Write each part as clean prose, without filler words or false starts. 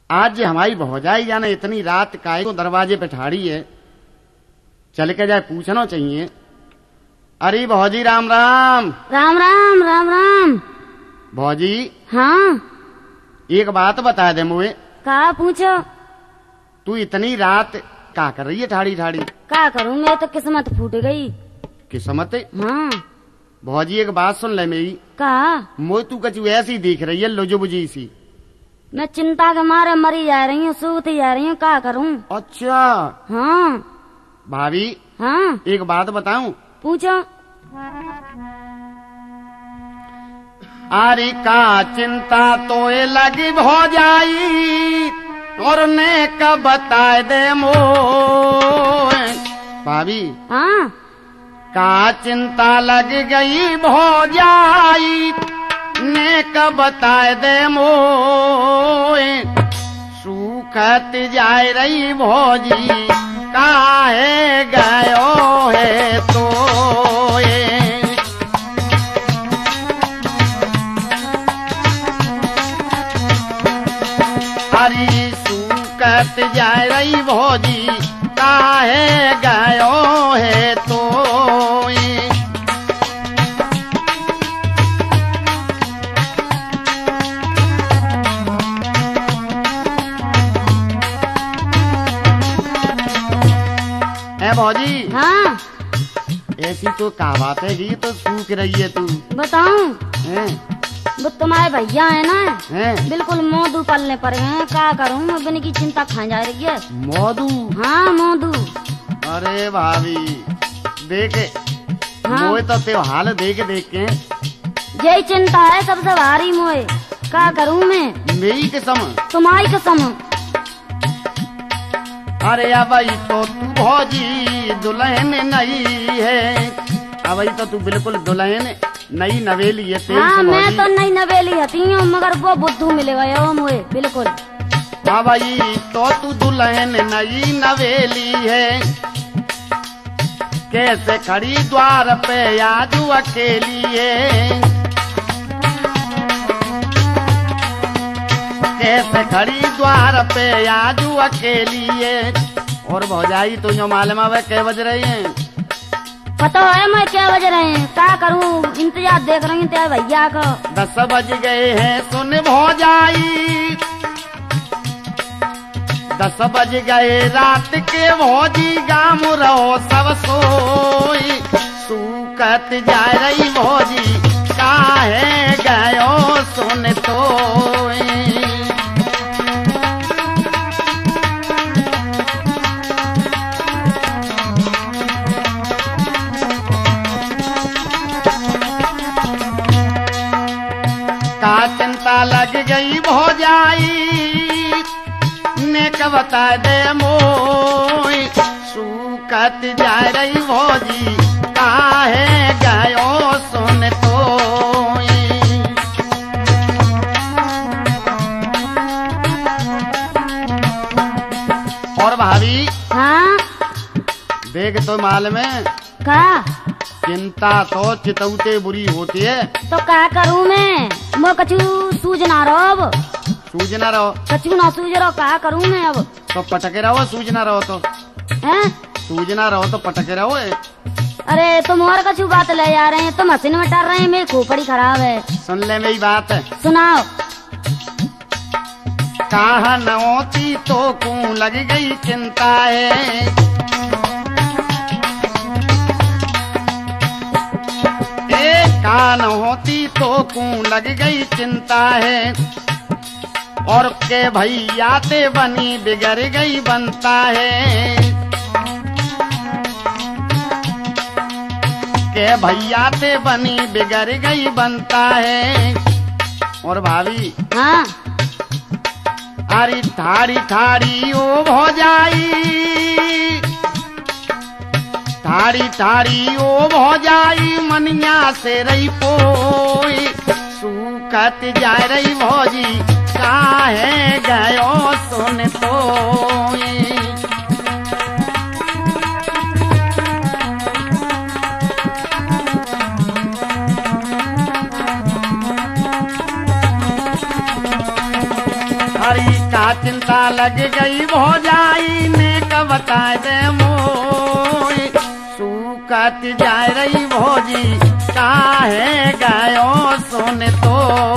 आज जे हमारी भौजाई जाने इतनी रात काय को दरवाजे पे ठाड़ी है, चल के जाए पूछना चाहिए। अरे भौजी राम राम। राम राम राम राम। भौजी हाँ एक बात बता दे मुझे। का पूछो। तू इतनी रात का कर रही है ठाड़ी ठाड़ी? का करूं, मैं तो किस्मत फूट गई। किस्मत? हाँ भौजी एक बात सुन ले मेरी। का? मुझे तू कचू ऐसी दिख रही है लुजो बुझी सी। मैं चिंता के मारे मरी जा रही हूँ, सूती जा रही हूँ, का करूं। अच्छा हाँ भाभी हाँ एक बात बताऊं? पूछो। अरे का चिंता तो लगी भौजाई और ने कब बताए दे मो। भाभी हाँ का चिंता लग गई भौजाई ने कब बताए दे मो। सूखत जाए रही भौजी काहे गयो है तो। हरी सूखत जाए रही भौजी काहे गयो है तो। भौजी हाँ ऐसी तो क्या बात है जी, तो सूख रही है तू। बताऊं? हैं? वो तुम्हारे भैया है ना, हैं? बिल्कुल मोदू पलने पर हैं। का करूं, मैं बिन की चिंता खा जा रही है। मोदू? हाँ मोदू। अरे भाभी देखे हाँ? मोए तो त्योहार देख के यही चिंता है सबसे भारी मोए। का करूं मैं? मेरी कसम। तुम्हारी कसम। अरे अब तो तू भौजी दुल्हन नहीं है, अब तो तू बिल्कुल दुल्हन नई नवेली है। हाँ मैं तो नई नवेली हती हूँ, मगर वो बुद्धू मिले गए मोए बिल्कुल। हाँ भाई तो तू दुल्हन नई नवेली है, कैसे खड़ी द्वार पे आजू अकेली है। कैसे खड़ी द्वार पे आजू अकेली है। और भौजाई तो जो मालूम है कै बज रही है? पता है मैं क्या बज रहे हैं। का करूं, इंतजार देख रही हूँ तेरे भैया का। 10 बज गए हैं सुन भौजाई, 10 बज गए रात के भौजी गाम रहो सब सोई। सूखत जा रही भौजी काहे गयो सुन तो। का चिंता लग गई भौजाई ने कब बता दे मोई। सूखत जा रही भौजी काहे गयो सुन तो। और भाभी हाँ देख तो माल में का चिंता तो चितौते बुरी होती है। तो का करूं मैं? मो कछु सूझ ना रहो। अब सूझ ना रहो? कछु ना सूझ रहो, का करूं मैं अब? तो पटके रहो। सूझ ना रहो तो हैं? सूझ ना रहो तो पटके रहो। अरे तुम और कछु बात ले जा रहे हैं, तुम मशीन में टर रहे हैं, मेरी खोपड़ी खराब है। सुन ले मेरी बात। सुनाओ। कहा न होती तो क्यों लग गई चिंता है। कान होती तो क्यों लग गई चिंता है। और के भैया ते बनी बिगड़ गई बनता है। के भैया ते बनी बिगड़ गई बनता है। और भाभी हाँ अरे ठाड़ी ठाड़ी ओ भौजाई, ठाड़ी ठाड़ी ओ भौजाई मनिया से रही पोई। सूखत जा रही भौजी काहे गयो सुन तो। चिंता लग गई भौजाई ने कब बता दे मोई सूखत जाए रही भौजी काहे गयो सुन तो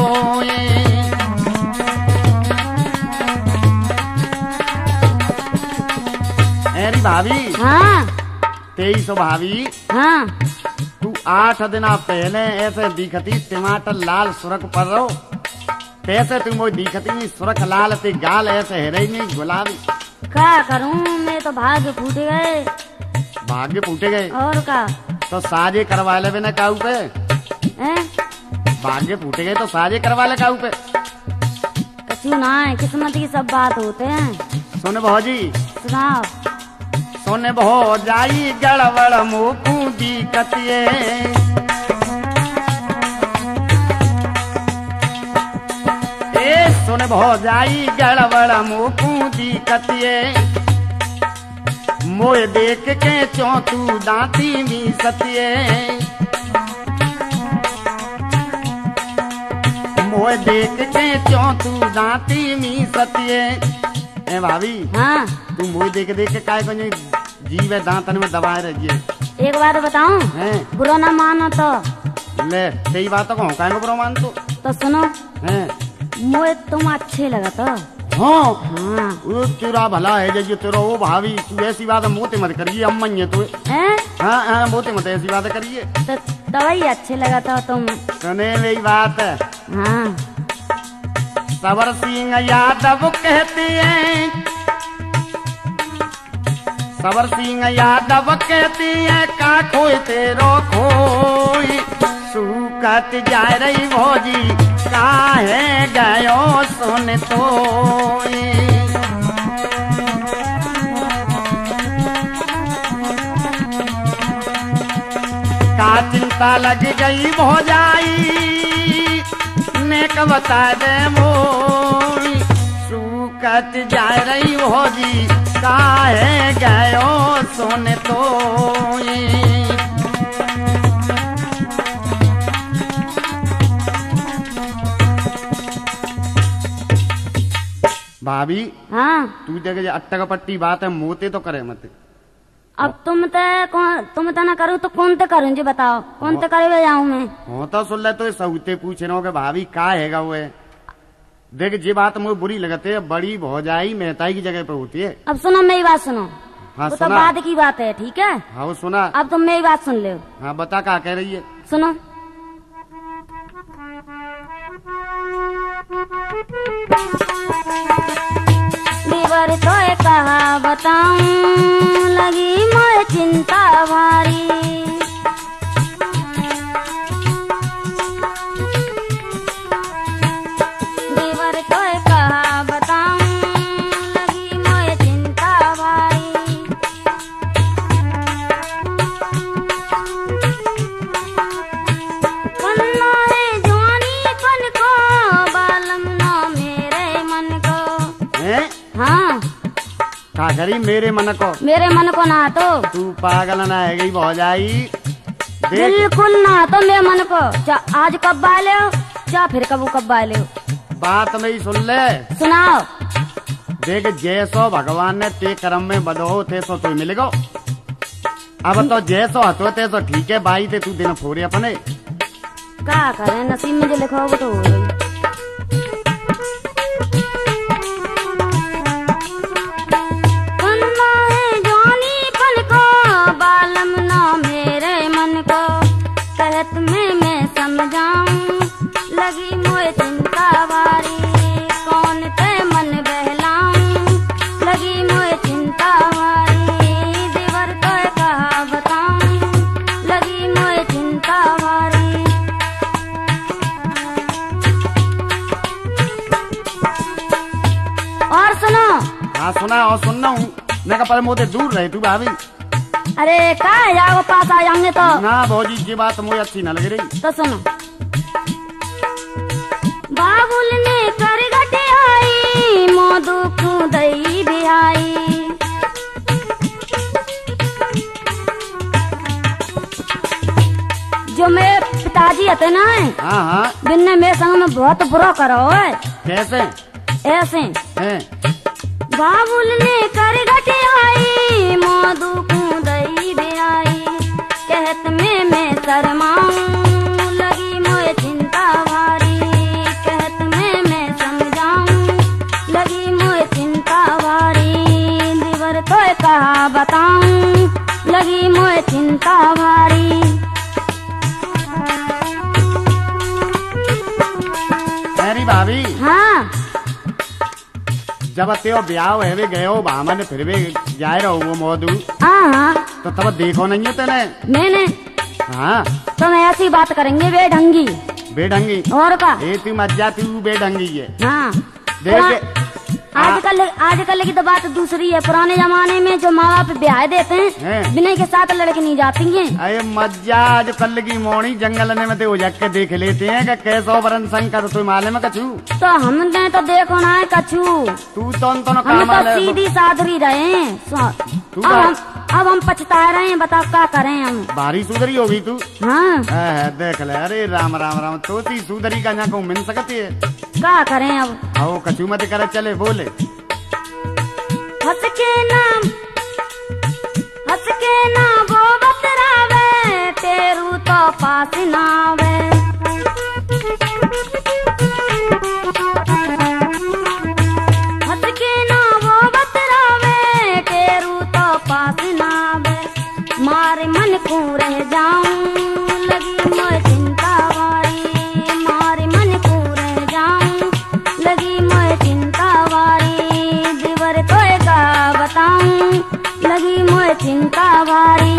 अरे भाभी। हाँ 23 भाभी। हाँ तू 8 दिन पहले ऐसे दिखती टमाटर लाल सुरख पर रहो कैसे तुम वो दिखती सुरख लाल ते गाल ऐसे है रही नहीं गुलाबी। क्या करूं मैं तो भाग्य फूट गए। भाग्य फूटे गए और का तो साजे करवा ले बिना काऊ पे। हैं? भाग्य फूटे गए तो साजे करवा ले काऊ पे। कछु ना है किस्मत की सब बात होते हैं। सुन भौजी सुनाओ। सुन भौजाई गड़बड़ मुकू दिखतिए सुन भौजाई गड़बड़ मुकू दिखतिए मोए देख के चौतू दांती मी सतिए मोए देख के चौतू दांती मी सतिए। ए भाभी हाँ तू मोए देख देख के काय को जीव दांतन में दबाए रहिए। एक बात बताऊं हैं बुरा ना मानो तो ले सही बात को काय को बुरा मान तो सुनो हैं मुझे तुम अच्छे लगा तो। हाँ हाँ वो तेरा भला है जो तेरा वो भाभी तू ऐसी बात मोते मत करिए अम्मा ये तो हैं? हाँ हाँ मोते मत ऐसी बात करिए तो दवाई अच्छे लगा तो तुम। सुने मेरी बात हाँ सबर सिंह यादव कहते हैं सबर सिंह यादव कहते हैं का खोए तेरो खोई सूखत जा रही भौजी काहे गयो सुन तो का चिंता लग गई भौजाई ने कब बता दे मोई सूखत जा रही भौजी काहे गयो सुन तो भाभी। हाँ तू देखे अट्टक पट्टी बात है मोते तो करे मत। अब तुम तो ना करूँ तो कौन तो करूँ जी बताओ कौन तो करे जाऊँ मैं। हो तो सुन ले तो सऊते पूछ रहे हो कि भाभी का हैगा वो है। देख जी बात मुझे बुरी लगती है बड़ी भौजाई मेहताई की जगह पे होती है। अब सुनो मेरी बात सुनो। हाँ वो तो बाद की बात है ठीक है। हाँ वो सुना। अब तुम मेरी बात सुन ले। हाँ बता क्या कह रही है सुनो। देवर तो कहा बताऊं लगी मोए चिंता भारी देवर तो कहा बताऊं लगी मोए चिंता भारी पन्ना है जवानी पन को बालम ना मेरे मन को। हैं? हाँ का करी मेरे मन को ना तो तू पागल ना है गई भौजाई। बिल्कुल ना तो मेरे मन को आज कब बाले हो या फिर कब बाले हो। बात में ही सुन ले सुनाओ। देख जैसो भगवान ने ते कर्म में बदो थे सो तू मिलेगो। अब तो जैसो हतो ते तो ठीक है बाई ते तू दिन फोरे अपने क्या करे नसीब में जो लिखा हो तो हो गई। मैं समझाऊं लगी मोए चिंता भारी कौन ते मन बहलाऊं लगी मोए चिंता भारी देवर तो कहा बताऊं लगी मोए चिंता भारी। और सुनो। हाँ सुना और सुनना हूँ मैं का पर मोते दूर रहे तू भाभी। अरे का जाओ पास आ जाएंगे तो ना भौजी ये बात मुझे अच्छी ना लग रही। तो सुनो। बाबुल ने कर गटे आई मोदू दई बिहाई जो मेरे पिताजी आते ना हाँ हाँ जिनने मेरे संग में बहुत बुरा करो है। कैसे ऐसे हैं बाबुल ने कर घटियाई मोदू को दई बिराई कहत में मैं शर्माऊं लगी मोए चिंता भारी कहत में मैं समझाऊं लगी मोए चिंता भारी दिवर तो कहा बताऊं लगी मोए चिंता भारी। अरे भाभी हाँ जब त्यो ब्याह है भी गयो बामन फिर भी जाए रहो वो मोदू हाँ तो तब देखो नहीं है तेने मैंने हाँ तो मैं ऐसी बात करेंगे बेढंगी बेढंगी और का ए तू मज्जा तू बेढंगी है हाँ देख आजकल की तो बात दूसरी है। पुराने जमाने में जो माँ बाप ब्याह देते हैं विनय के साथ लड़के नहीं जाती हैं। अरे मज्जा आज कल की मोनी जंगल में तो उजक के देख लेते हैं कि कैसो बरन शंकर तू माले में कछू तो हमने तो देखो ना है कछू तू तो हम तो सीधी साधरी रहे अब हम पछता रहे हैं बताओ क्या करें हम। भारी सुधरी होगी तू हाँ देख ले अरे राम राम राम तो ती सुधरी का यहाँ को मिल सकती है क्या करें अब आओ कछू मत करे चले बोले हंस के ना वो बतरावे तेरू तो पास ना आवे हंस के ना वो बतरावे तेरू तो पास ना आवे मारे मन को रह जाऊं लगी मोए चिंता वारी मारे मन को रह जाऊं लगी मोए चिंता वारी दिवर तो का बताऊं लगी मोए चिंता वारी।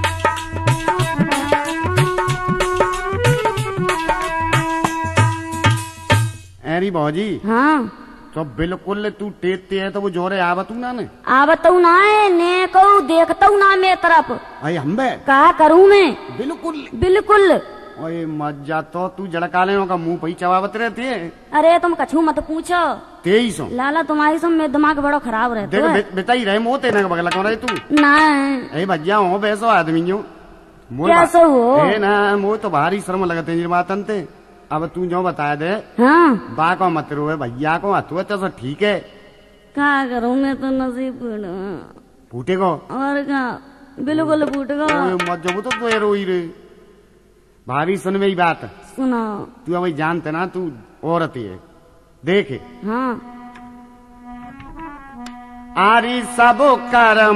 अरे भौजी हाँ तो बिल्कुल तू टेटते है तो वो जोरे आवतू ना ने आवतू ना है ने को देखतू ना मेरे तरफ अरे हम बे का करूं मैं बिल्कुल बिल्कुल ओए मज्जा तो तू जड़काले का मुंह पही चबावत रहती है। अरे तुम कछू मत पूछो तेईस लाला तुम्हारी सब में दिमाग बड़ा खराब रहता है। देख बेटा ही रहे मोते ना बगल कौन रहे तू ना अरे भज्जा हो बेसो आदमी जो कैसे हो ए ना मो तो भारी शर्म लगते निर्मातन ते अब तू जो बताया दे हाँ बा को मत रो भैया को हथुआ तो ठीक है क्या करूँ मैं तो नसीब फूटे को और क्या बिल्कुल फूटेगा मत जब तो रोई रे भाभी सुन मेरी बात सुना तू अभी जानते ना तू औरत है देखे हाँ आरी सब कर्म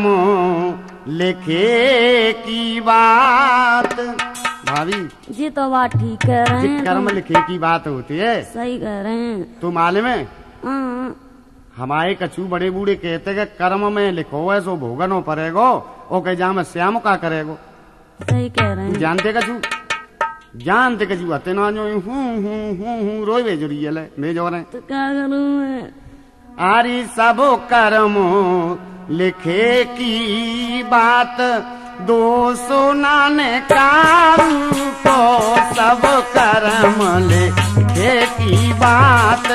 लिखे की बात भाभी जी तो बात ठीक कह रहे हैं कर्म लिखे की बात होती है सही कह रहे हैं तू मालूम है हाँ हमारे कछू बड़े बूढ़े कहते कि कर्म में लिखो है सो भोगनो पड़ेगो ओ कह जा मैं श्याम का करेगो सही कह रहे हैं जानते जानते कछू आते ना जो हूँ रोई बेजुरी है मैं जो रहे तो क्या करूँ मैं आरी सब कर्म लिखे की बात दो सुनाने कारू को सब कर्म लिखे की बात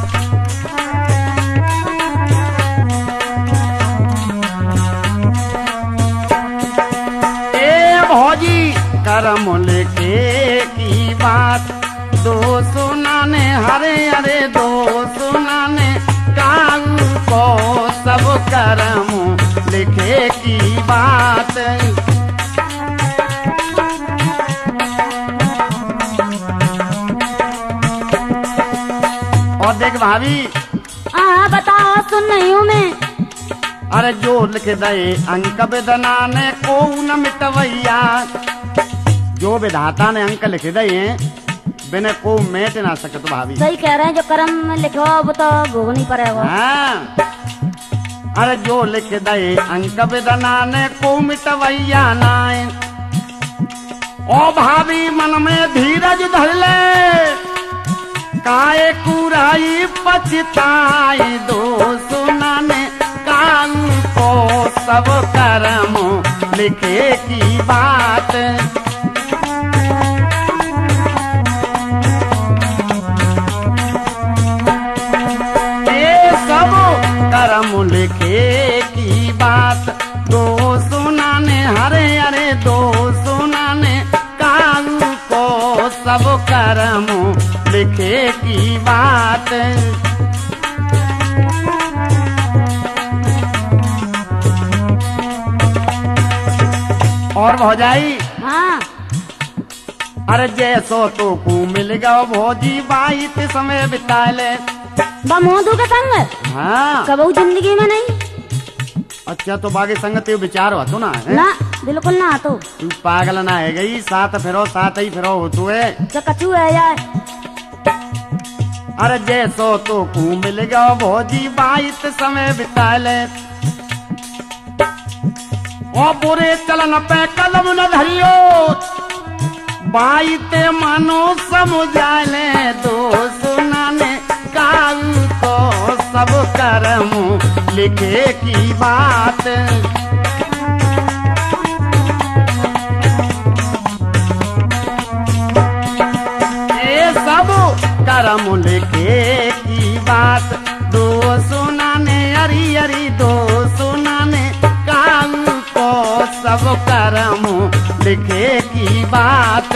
ए भौजी कर्म लिखे की बात दो सुनाने हरे हरे दो सुनाने कारू को सब कर्म लिखे की बात और देख भाभी हाँ बताओ सुन नहीं हूँ मैं अरे जो लिख दे अंक विदना ने को न मिटवैया जो विधाता ने अंक लिख दे बिना को मेट ना सके तो भाभी सही कह रहे हैं जो कर्म में लिखो वो तो भोग नहीं पड़ेगा हाँ अरे जो लिख दे अंक विदना ने को मिटवैया नाय ओ भाभी मन में धीरज धर ले काय कुराई पछताई दो सुनाने कान को सब कर्म लिखे की बात सब कर्म लिखे की बात दो सुनाने हरे हरे दो सुनाने कान को सब कर्म लिखे की बात और भौजाई हाँ अरे जैसो तो को मिल गयो भौजी बाई ते समय बिता ले। मोदू के संग हाँ कबू जिंदगी में नहीं। अच्छा तो बाकी संग ते विचार हो तो ना है? ना बिल्कुल ना। तो तू पागल ना है गई साथ ही फिरो हो तू है तो कचू है यार। अरे जैसो तो को मिल गयो भौजी बाई ते समय बिता ले। ओ बुरे चलन पे कलम न धरियो बाई ते मानो समझाले दो सुनाने काल को सब कर्म लिखे की बात। ये सब कर्म लिखे की बात दो सुनाने अरी अरी दो सुनाने काल को सब कर्म लिखे की बात।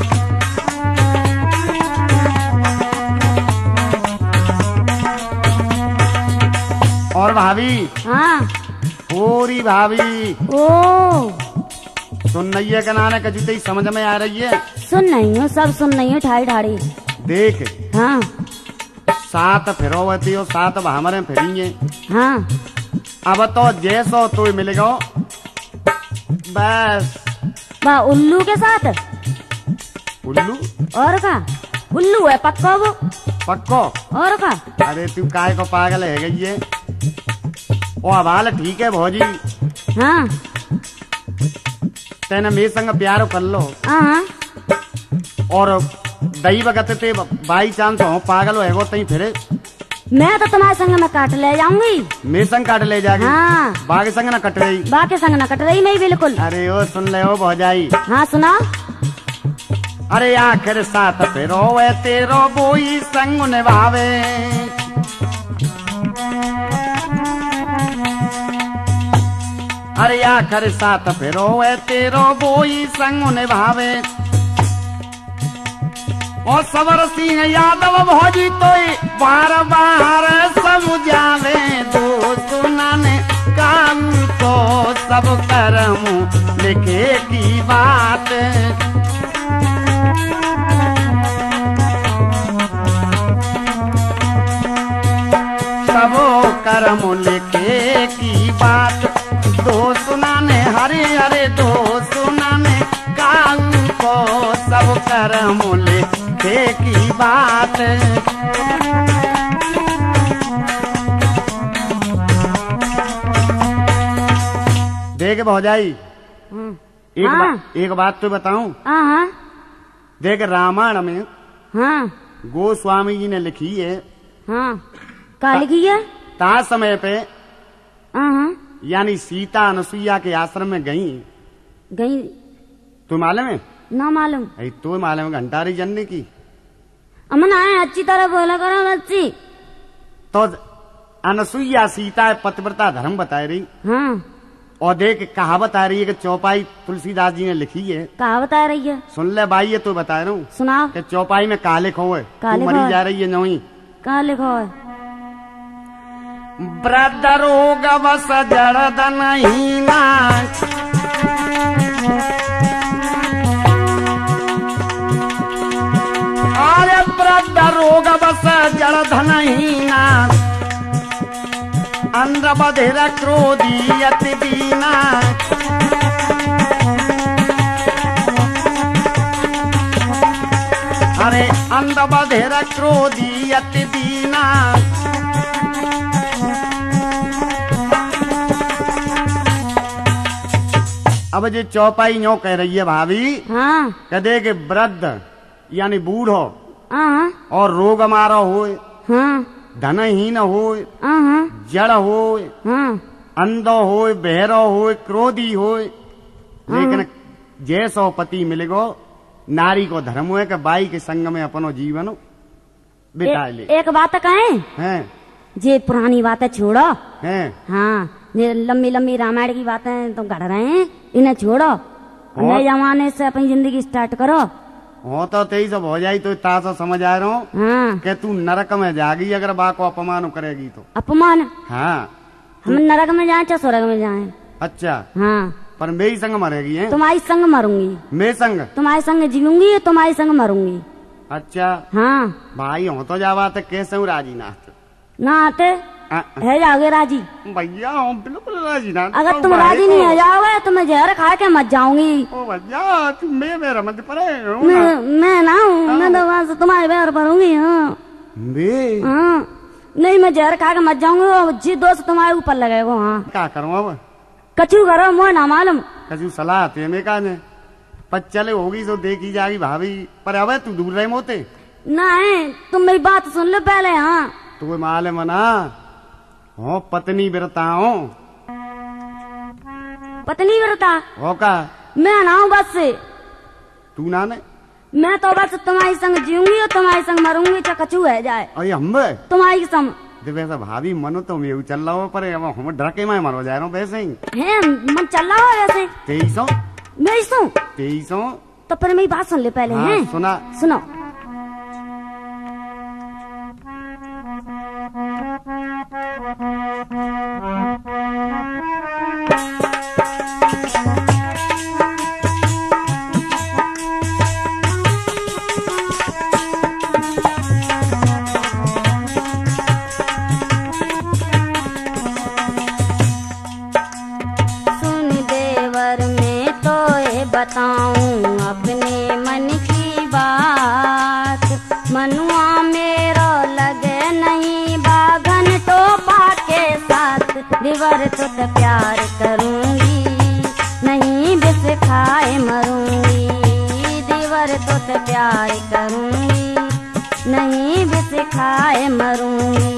और भाभी हाँ पूरी भाभी ओ सुन रही है नाना कजूते ही समझ में आ रही है। सुन नहीं हो सब सुन नहीं हो ठाड़ी ठाड़ी देख हाँ सात फिरोवती हो सात हमारे फिरेंगे। हाँ अब तो जैसो तो मिलेगा बस। बा उल्लू के साथ उल्लू और का उल्लू है पक्को वो पक्को और का। अरे तू काय को पागल है गई है। ओ अबाल ठीक है भौजी हाँ तेने मेरे संग प्यार कर लो हाँ और दही बगते ते बाई चांस हो पागल है वो तई फिरे मैं तो तुम्हारे संग में काट ले जाऊंगी। मेरे संग काट ले जाएगी हाँ बाकी संग ना कट रही बाकी संग ना कट रही नहीं बिल्कुल। अरे ओ सुन ले ओ भौजाई हाँ सुना। अरे आखिर साथ फिरो वे तेरो बोई संग निभावे। अरे आखिर साथ फिरो वे तेरो बोई संग निभावे। और सवर सिंह यादव भौजी तो बार बार समझावे दो सुनाने काम तो सब कर्म लिखे की बात। सब कर्म लिखे की बात दो सुनाने हरे हरे दो सुनाने काम को सब कर्म लिखे की बात। देख भौजाई एक बात तो बताऊं। हाँ देख रामायण में हाँ गोस्वामी जी ने लिखी है। हाँ का लिखी है? ता समय पे हाँ यानी सीता अनुसुईया के आश्रम में गई। तू मालूम है? ना मालूम। तो मालूम घंटारी जनने की अमन आए अच्छी तरह बोला करो बच्ची। तो अनुसुईया सीता पतिव्रता धर्म बता रही। हाँ और देख कहावत आ रही है कि चौपाई तुलसीदास जी ने लिखी है। कहावत आ रही है? सुन ले भाई ये तो बता रहा हूँ। सुनाओ। कि चौपाई में का लिखो है? तू मरी जा रही है नोई कहा लिखो है? वृद्ध रोग बस जड़दन हीना अरे वृद्ध रोग बस जड़धन हीना अंध बधिर क्रोधी अति दीना। अरे अंध बधिर क्रोधी अति दीना। अब जो चौपाई न्यो कह रही है भाभी। हाँ कह दे कि वृद्ध यानी बूढ़ो हाँ और रोग मारा हो हाँ धनहीन हो हाँ जड़ हो हाँ अंधो हो बहरो हो क्रोधी हो। लेकिन जैसो पति मिलेगो नारी को धर्म है कि बाई के संग में अपनो जीवन बिता ले। एक बात कहें हैं जे पुरानी बातें छोड़ो। हैं हाँ ये लंबी लंबी रामायण की बातें तो गढ़ रहे हैं इन्हें छोड़ो नए जमाने से अपनी जिंदगी स्टार्ट करो। हो तो तेई सब हो जाई तो तासा समझ आ रहा हूँ हाँ कि तू नरक में जागी अगर बा को अपमान करेगी तो। अपमान? हाँ हम नरक में जाए चाहे स्वर्ग में जाए। अच्छा हाँ पर मेरी संग मरेगी है? तुम्हारी संग मरूंगी। मैं संग? तुम्हारे संग जीऊंगी, तुम्हारी संग मरूंगी। अच्छा हाँ भाई हो तो जावा तो कैसे हूँ राजी ना आते है जाओगे राजी? भैया हम बिल्कुल राजी ना। अगर तुम राजी नहीं है जाओगे तो मैं जहर खा के मत जाऊंगी। ओ भैया तुम मेरा मत पड़े। मैं ना हूँ, मैं तो वहाँ से तुम्हारे पैर पड़ूंगी। हाँ नहीं मैं जहर खा के मत जाऊंगी, जी दोस्त तुम्हारे ऊपर लगेगा। हाँ क्या करूँ अब? कचू करो, मोह ना मालूम। कचू सलाह थे मैं कहने पर चले होगी तो देखी जाएगी भाभी। पर अब तू दूर रहे मोते नहीं, तुम मेरी बात सुन लो पहले। हाँ तो कोई माले मना हो पत्नी बिरता हो। पत्नी बिरता हो का? मैं ना हूँ बस से। तू ना ने? मैं तो बस तुम्हारी संग जीऊंगी और तुम्हारी संग मरूंगी, चाहे कचू है जाए। अरे हम तुम्हारी संग वैसा भाभी मनो तो मैं चल रहा हूँ पर हम डरके में मरो जा रहा हूँ वैसे ही है। मन चल रहा है वैसे 2300 तो पर मेरी बात सुन ले पहले। हाँ, हैं सुनो। बताऊं अपने मन की बात, मनुआ मेरो लगे नहीं बागन टोपा के साथ। दिवर तो प्यार करूंगी नहीं बिस खाए मरूंगी। दिवर तो प्यार करूंगी नहीं बिस खाए मरूंगी।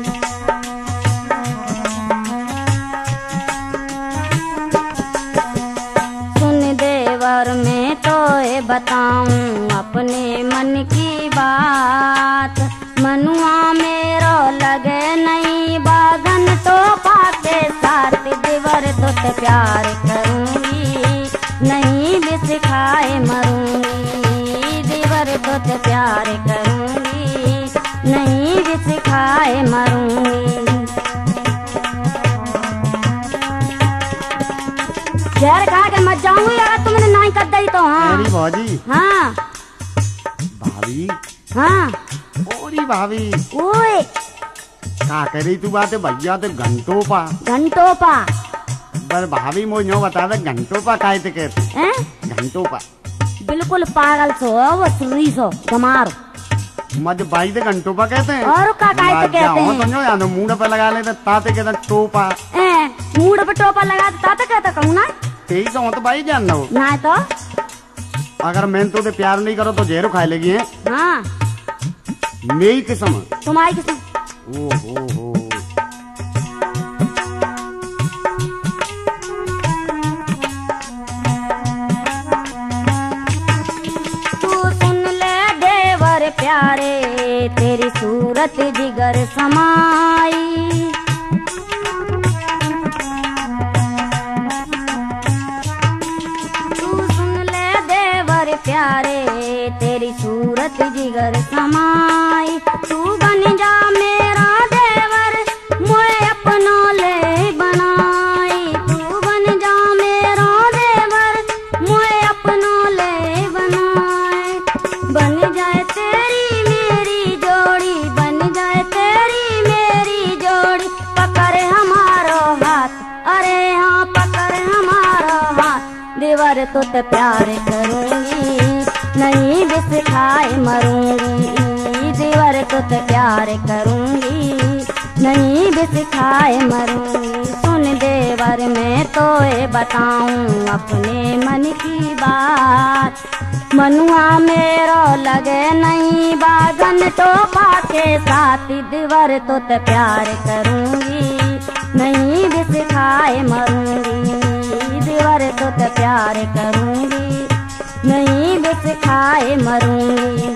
मैं तो बताऊं अपने मन की बात, मनुआ मेरो लगे नहीं बागन टोपा के साथ। दिवर तो प्यार करूंगी नहीं बिस खाए मरूंगी। दिवर तो प्यार करूंगी नहीं बिस खाए मरूंगी। जहर खा के मत जाऊंगी अगर तुमने नहीं कर दी तो। हाँ भाजी। हाँ भाभी। हाँ ओरी भाभी ओए क्या कह रही तू बात है? भैया तो घंटों पा पर भाभी मुझे नो बता दे घंटों पा काहे थे कहते हैं? घंटों पा बिल्कुल पागल सो वो सुरी सो गमार मज बाई दे घंटों पा कहते हैं। और का काहे कहते हैं? समझो यार मूड पे लगा लेते ताते कहते टोपा। मूड पे टोपा लगा ताते कहता कहूँ ना 2300 तो भाई जानना हो ना। तो अगर मैं तो प्यार नहीं करो तो जहरो खा लेगी है। हाँ मेरी किस्म तुम्हारी किस्म। ओ तू सुन ले देवर प्यारे तेरी सूरत जिगर समाई। प्यारे तेरी सूरत जिगर समाई। तू बन जा मेरा देवर मोए अपनो ले बनाई। तू बन जा मेरा देवर मोए अपनो ले बनाए। बन जाए तेरी मेरी जोड़ी, बन जाए तेरी मेरी जोड़ी। पकड़ हमारो हाथ, अरे हाँ पकड़ हमारो हाथ। देवर तो प्यार करूंगी नहीं बिस खाए मरूंगी। देवर तो प्यार करूंगी नहीं बिस खाए मरूंगी। सुन देवर मैं तो बताऊं अपने मन की बात, मनुआ मेरो लगे नहीं बागन टोपा के साथ। देवर तो प्यार करूंगी नहीं बिस खाए मरूंगी। देवर तो प्यार करूंगी नहीं बिस खाए मरूंगी।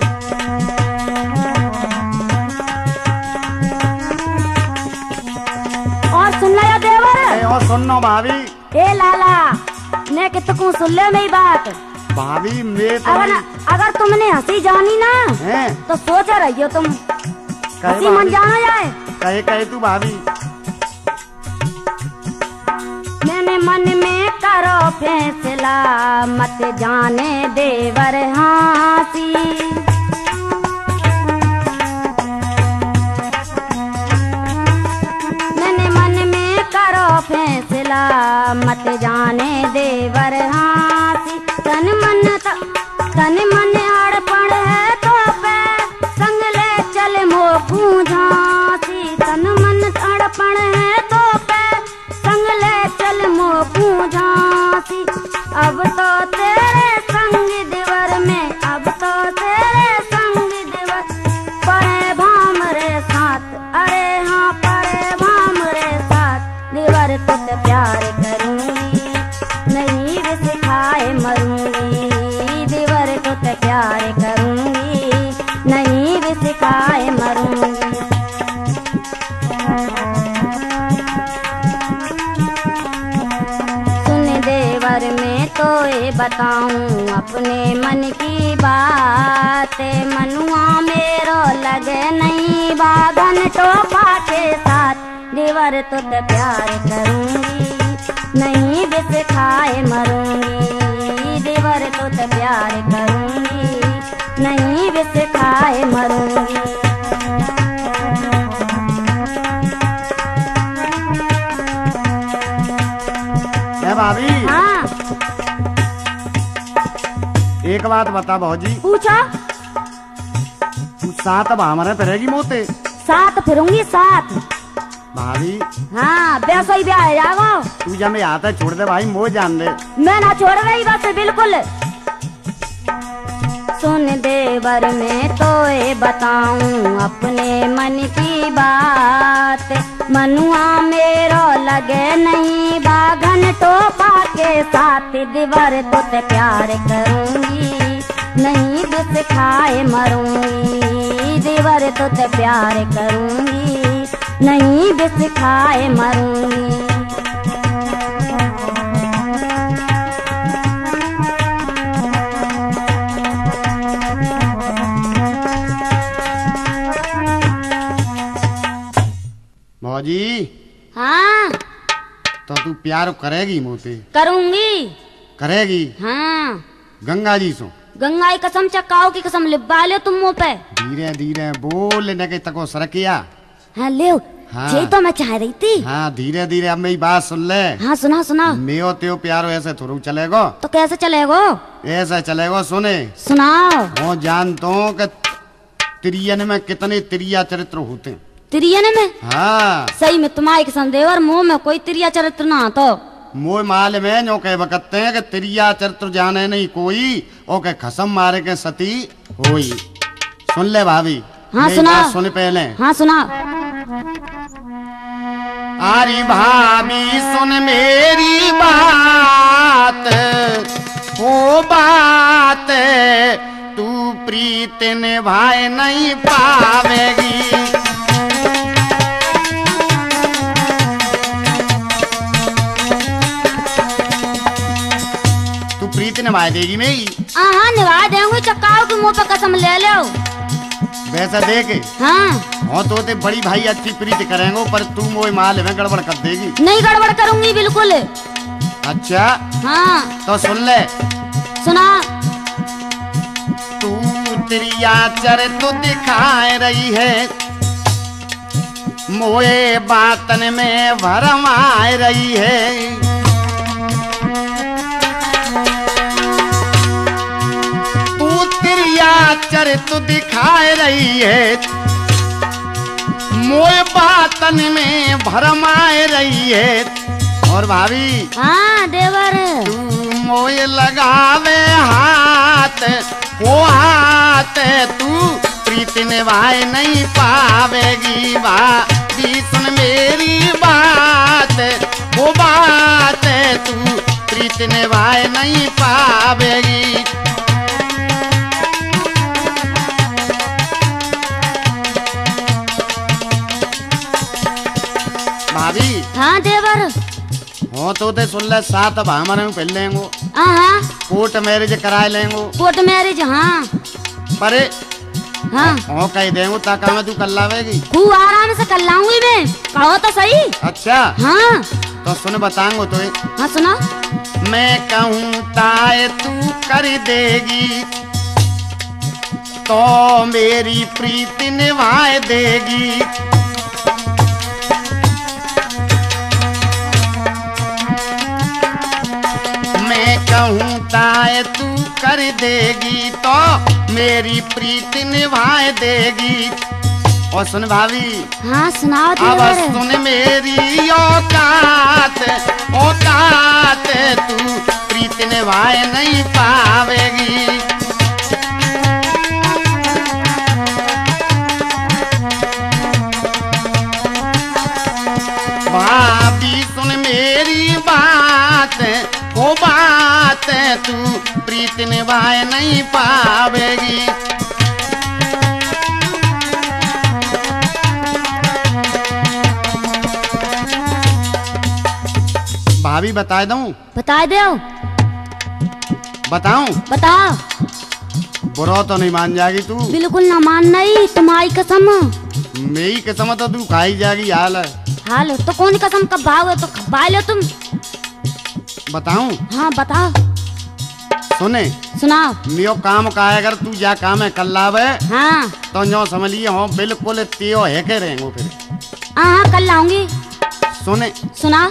और सुन लो देवर। और सुनो भाभी। ए लाला ने कि तुम सुन ले मेरी बात। भाभी मैं तो अगर तुमने हंसी जानी ना तो सोच रही हो तुम हंसी मन जाना जाए। कहे तू भाभी मैंने मन में कर करो फैसला मत जाने देवर हासी। मैंने मन में करो फैसला मत जाने देवर हासी। तन मन अड़पण है तो पे संग ले चल मोकू झांसी। तन मन अड़पण है तो पे संग ले चल मोकू झांसी। अब तो तेरे संग दिवर में, अब तो तेरे संग दिवर पड़े भाम रे साथ। अरे हाँ पड़े भाम रे साथ। दिवर तुझ प्यार करूंगी नहीं भी सिखाए मरूंगी। दिवर तुझ प्यार करूंगी नहीं भी सिखाए मरूंगी। सुन देवर में तो ये बताऊं अपने मन की बात। मनुआ मेरो लगे नहीं बागन टोपा के साथ। देवर तुझ प्यार करूंगी नहीं भी सिखाए मरूंगी। देवर तुझ प्यार करूंगी नहीं भी सिखाए मरूंगी। भाभी हाँ एक बात बता भौजी। पूछा। तू साथ अब हमारे पे रहेगी मोते? साथ फिरूंगी साथ। भाभी हाँ वैसा ही ब्याह जाओ। तू जब मैं आता छोड़ दे भाई, मोह जान दे। मैं ना छोड़ रही बस बिल्कुल। सुन देवर में तो ये बताऊं अपने मन की बात। मनुआ मेरो लगे नहीं बागन टोपा के साथ। दिवर तुझ प्यार करूंगी नहीं भी सिखाए मरूंगी। दिवर तुझ प्यार करूंगी नहीं भी सिखाए मरूंगी। भौजी हाँ तो तू प्यार करेगी मोते? करूंगी। करेगी? हाँ गंगा जी सो गंगा की कसम चक्काओ की कसम लिबा ले तुम मुंह पे। धीरे धीरे बोल न के तको सरकिया। हाँ ले हाँ। ये तो मैं चाह रही थी। हाँ धीरे धीरे अब मेरी बात सुन ले। हाँ सुना सुना। मेयो त्यो प्यारो ऐसे थोड़ू चलेगो? तो कैसे चलेगो? ऐसा चलेगो सुने। सुनाओ। वो जानता हूँ कि तिरियन में कितने तिरिया चरित्र होते हैं। तिरियन में? हाँ सही में तुम्हारी कसम देवर मुंह में कोई तिरिया चरित्र ना तो। मोह माल में जो कह बकते हैं कि तिरिया चरित्र जाने नहीं कोई ओके खसम मारे के सती होई। सुन ले भाभी। हाँ सुना। सुन पहले। हाँ सुना। आरी भाभी सुन मेरी बात, वो बात तू प्रीत निभाए नहीं पावेगी। तू प्रीत निभा देगी मेरी? हाँ निभा देंगे। चक्काओ की मुंह पे कसम ले लो। वैसा देखे। हाँ तो ते बड़ी भाई अच्छी प्रीति करेंगे पर तू मोए माल में गड़बड़ कर देगी। नहीं गड़बड़ करूंगी बिल्कुल। अच्छा हाँ तो सुन ले। सुना। तू तिरिया चर तो दिखाए रही है, मोए बातन में भरमाए रही है। तू तिरिया चर तो दिखाए रही है, मोए बातन में भरमाए रही है। और भाभी हाँ देवर तू मोए लगावे हाथ, वो हाथ तू प्रीत निभाए नहीं पावेगी। भाभी सुन मेरी बात, वो बात तू प्रीत निभाए नहीं पावेगी। भाभी हाँ देवर हो तो ते सुन ले। साथ अब हमारे में पहले लेंगो। हाँ कोर्ट मैरिज कराए लेंगो। कोर्ट मैरिज हाँ। पर हाँ हो कह देंगो ताका में तू कर लावेगी। खूब आराम से कर लाऊंगी मैं। कहो तो सही। अच्छा हाँ तो सुन बताऊंगो तो। हाँ सुना। मैं कहूँ ताए तू कर देगी तो मेरी प्रीत निभाए देगी। मैं कहूँ ताए तू कर देगी तो मेरी प्रीत निभाए देगी। और सुन भाभी, हाँ सुनाओ अब सुन मेरी औकात औकात, तू प्रीत निभाए नहीं पावेगी। भाभी सुन मेरी बात वो बात, तू प्रीत निभाए नहीं पावेगी। भाभी बता दूं? बता दो। बताऊं? बताओ। बुरा तो नहीं मान जाएगी तू? बिल्कुल ना मानना ही, तुम्हारी कसम। मेरी कसम तो तू खाई जाएगी। हाल हाल तो कौन कसम कब भाव तो खा लो तुम। बताऊं? हाँ बताओ। सुने सुनाओ। मियो काम का है, अगर तू जा काम है कल लावे हाँ तो जो समझ लिए हो बिल्कुल तियो है के रहेंगे फिर। हाँ कल लाऊंगी। सुने सुना।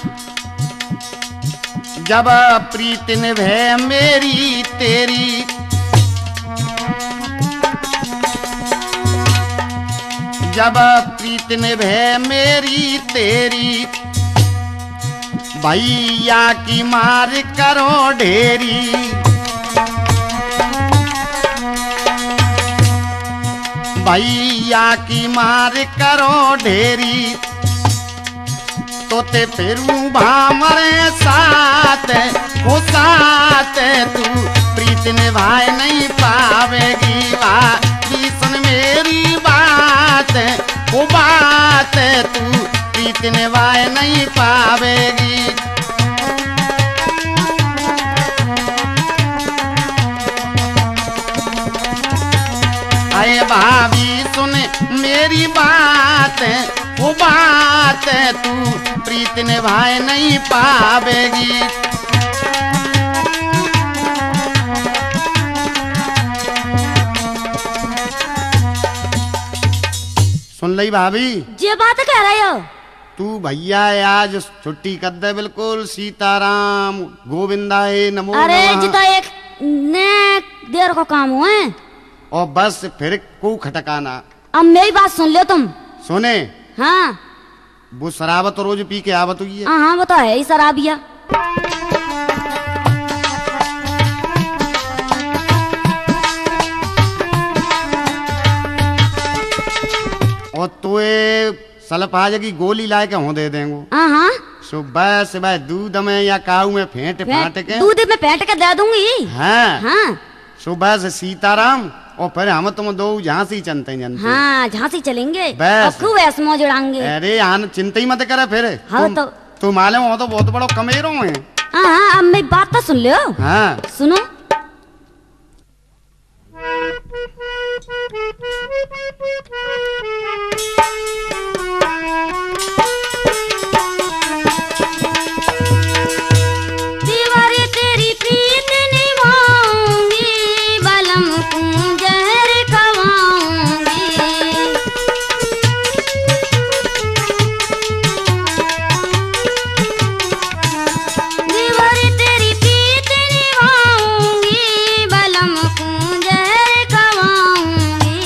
जब प्रीत निभे मेरी तेरी, जब प्रीत निभे मेरी तेरी, भैया की मार करो ढेरी। भैया की मार करो ढेरी, तो ते फिरू भामरे साथ वो साथ, तू प्रीत निभाए नहीं पावेगी। भाभी सुन मेरी बात वो बात, तू प्रीत निभाए नहीं पावेगी। अरे भाभी सुन मेरी बात वो बात, तू प्रीत निभाए नहीं पावेगी। सुन ली भाभी? ये बात कह रहे हो? तू भैया आज छुट्टी कर दे बिल्कुल। सीताराम गोविंदाए नमो नमः। अरे जितना एक ने देर को काम हुआ है और बस फिर को खटकाना। अब मेरी बात सुन लो तुम। सुने? हाँ वो शराब तो रोज पी के आवत हुई है। हाँ वो तो है ही शराबिया। और तो सल्फाज की गोली लाए के हो दे देंगे। हाँ सुबह सुबह दूध में या काऊ में फेंट फाट के, दूध में फेंट के दे दूंगी। हाँ हाँ सुबह से सीताराम और फिर हम तुम दो झांसी चलते हैं। हाँ झांसी चलेंगे बस। खूब ऐस मौज उड़ाएंगे। अरे यहाँ चिंता ही मत करे फिर। हाँ तुम मालूम हो तो बहुत बड़ो कमेरों है। हाँ अब मेरी बात तो सुन लो। हाँ सुनो। दीवारी तेरी प्रीत निभाऊंगी, बलम को जहर खवाऊंगी। दीवारी तेरी प्रीत निभाऊंगी, बलम को जहर खवाऊंगी।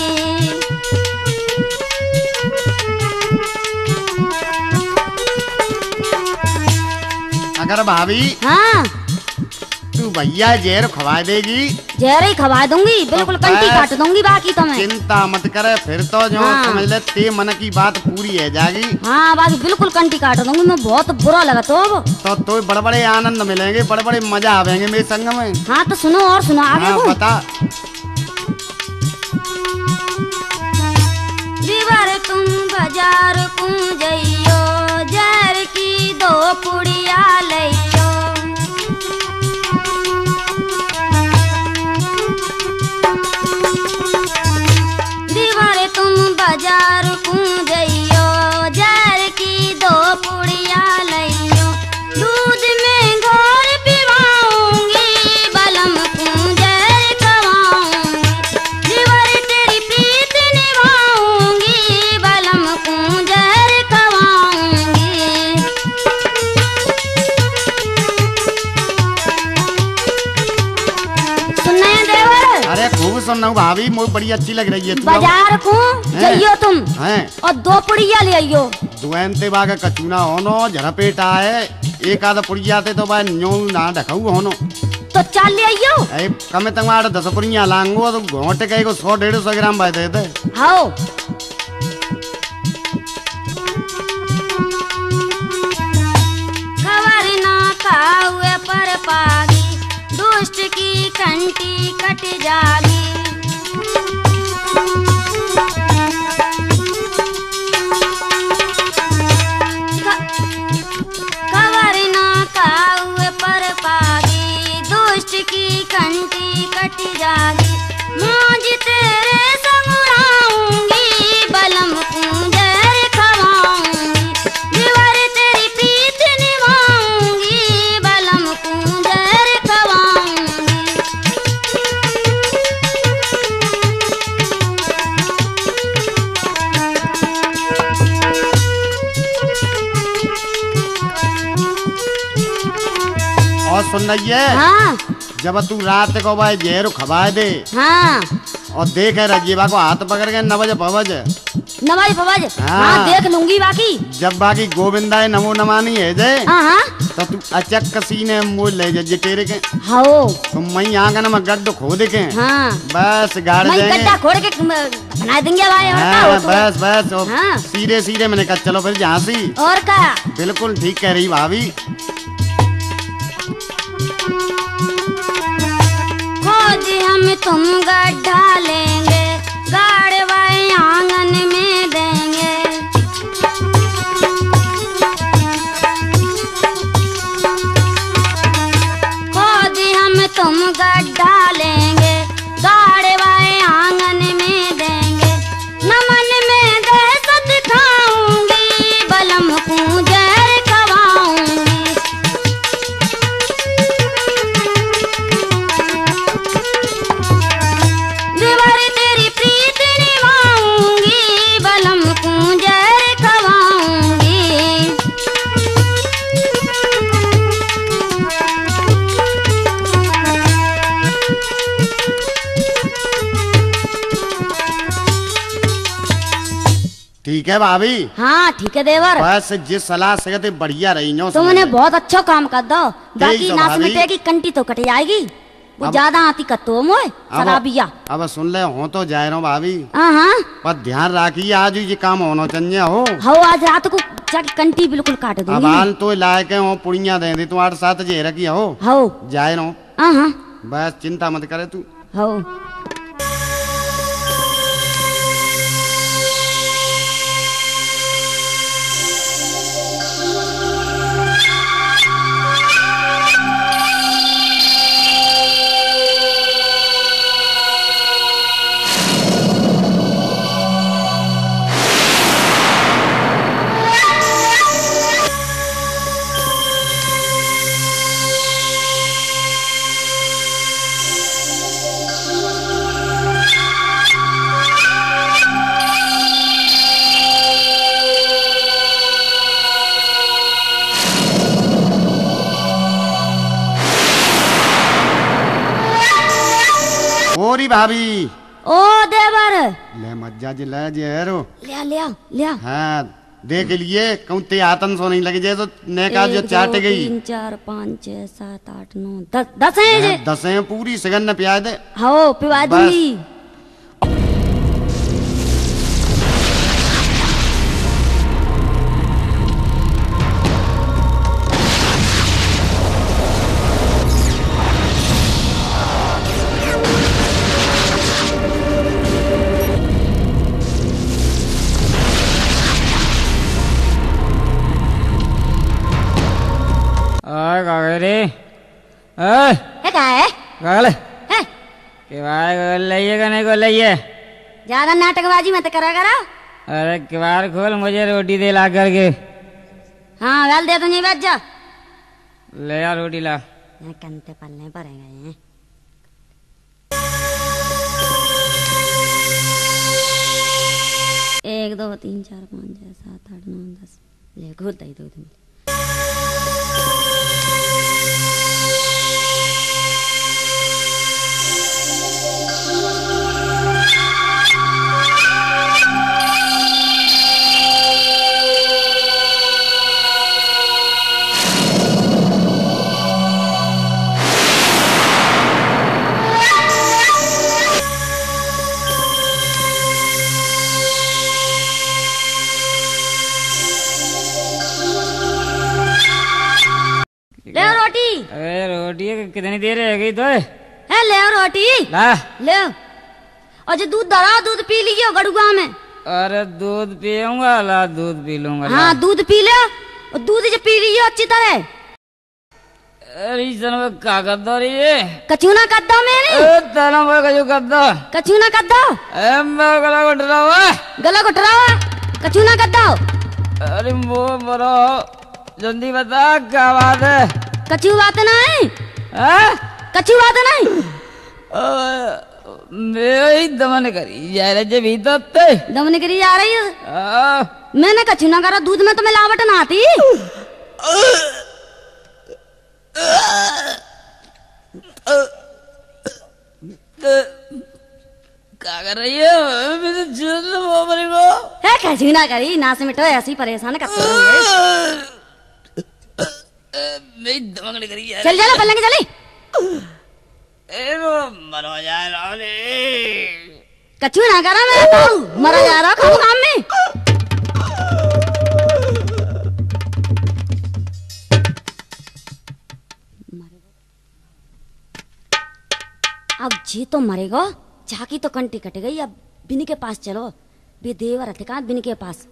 अगर भाभी हाँ तू भैया जहर खवा देगी, जहर ही खवा दूंगी बिल्कुल। तो कंटी बस काट दूंगी बाकी तो मैं। चिंता मत करे फिर तो जो हाँ। समझ ले ते मन की बात पूरी है जाएगी। हाँ बाकी बिल्कुल कंटी काट दूंगी मैं। बहुत बुरा लगा तो अब। तो बड़े बड़े आनंद मिलेंगे, बड़े बड़े मजा आवेंगे मेरे संग में। हाँ तो सुनो और सुनो आगे हाँ को। बता। दीवार तुम बाजार को जइयो, जहर की दो पुड़िया लइयो। दीवार तुम बाजार को जइयो, जहर की दो पुड़िया लइयो। दूध में घोर पिवा अरे खूब सुन रहा हूँ भाभी, मुझे बड़ी अच्छी लग रही है तू। बाजार को जाइयो तुम हैं और 2 पुड़िया ले आइयो। दुएंते बागा कचूना होनो झरपेटा है, एक आधा पुड़िया थे तो भाई न्यू ना ढकाऊ होनो तो 4 ले आइयो। अरे कम तंग 10 पुड़िया लांगो तो घोटे कहीं को 100-150 ग्राम भाई दे दे। हाँ खबर ना खाए पर पागी, दुष्ट की कंटी कट जागी। खबर ना खाए पर पागी, दुष्ट की कंटी कट जागी। मौज तेरे संग उड़ाऊंगी, बलम कुंजर खवाऊंगी। दीवार तेरी प्रीत निभाऊंगी, बलम कुंजर खवाऊंगी। और सुन रही है, हाँ जब तू रात को भाई जहर खवाए दे हाँ और देख रजीबा को हाथ पकड़ के 9 बजे पवज नवाज फवाज। हाँ। हाँ देख लूंगी बाकी। जब बाकी गोविंदा है नमो नमानी है जे हाँ हाँ तो तू अचक कसीने मोल ले जे टेरे के हाँ तुम मई आंगन में गड्ढ खोद के हाँ बस गाड़ मैं जाएंगे। गड्ढा खोड़ के बना देंगे भाई। और क्या हाँ, हो तो? बस बस हाँ। सीधे सीधे मैंने कहा चलो फिर झांसी। और क्या बिल्कुल ठीक कह रही भाभी। खोद हम तुम गड्ढा लेंगे, गाड़वाए आंगन में देंगे। खोद हम तुम गड्ढा लेंगे, गाड़वाए आंगन में देंगे। नमन में दहशत खाऊंगी, बलम कुंजर खवाऊंगी। दीवार तेरी प्रीत निभाऊंगी, बलम कुंजर खवाऊंगी। ठीक है भाभी। हाँ ठीक है देवर, बस जिस सलाह से कहते बढ़िया रही नो तुमने बहुत अच्छा काम कर दो। बाकी तो नाच भाभी। मिटे की कंटी तो कट जाएगी, वो अब- ज्यादा आती कत्तो मोए शराबिया। अब सुन ले हो तो जाए रहो भाभी, हाँ हाँ पर ध्यान राखिए आज ये काम होना चाहिए हो। हो आज रात को जाके कंटी बिल्कुल काट अब दूंगी। आन तो लायक हो पुड़िया दे दी तू 8-7 जे रखी हो हो जाए रहो। हाँ हाँ बस चिंता मत करे तू। हो ओरी भाभी ओ देवर ले मज्जा जी ले जे रो। लिया लिया लिया। हाँ देख लिए कहूँ ते आतन सो नहीं लगे जे तो नेका जो 1 चाट 2 गई 3 4 5 6 7 8 9 10 10 है जे। 10 पूरी सगन न प्याज दे। हो पिवा बस। दूंगी। रे है क्या है? गगल है किवाड़ खोल लइए कने को लइए। ज्यादा नाटकबाजी मत करा करो। अरे किवाड़ खोल मुझे रोटी दे ला करके। हाँ गाल दे तो नहीं बच जा। ले आ रोटी ला। कंते पलने पड़ेंगे। 1 2 3 4 5 6 7 8 9 10 ले घूर दई दो तुम। कितनी देर रह गई तो है ले आओ रोटी ला। ले आओ। और जो दूध धरा दूध पी लियो गड़ुआ में। अरे दूध पीऊंगा ला, दूध पी लूंगा ला। हाँ दूध पी ले और दूध जो पी लियो अच्छी तरह। अरे सन में क्या कर दो रही है? कचूना कर दो मेरी। तेरा मैं कचू कर दो। कचूना कर दो। मैं गला घुट रहा हुआ। गला घुट रहा हुआ। कचूना कर दो। अरे वो बरो जल्दी बता क्या बात है? कचू बात नहीं। कचू बात नहीं। मेरी दमन करी जा रही है भीतर ते। दमन करी जा रही है। मैंने कचूना करा दूध में तो मिलावट ना आती। क्या कर रही है? कचूना करी ना से मिटो ऐसी परेशान करते हो। मेरी दमन करी यार। चल चलो पलंग चली। मरो जा रहा कचूना करा मैं तो मरा जा रहा हूँ काम में। अब जी तो मरेगा। झाकी तो कंटी कट गई। अब बिनी के पास चलो। बे देवर रहते कहाँ बिनी के पास।